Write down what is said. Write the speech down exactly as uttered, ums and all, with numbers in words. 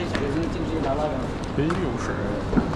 小学生进去拿那个。 真有事儿。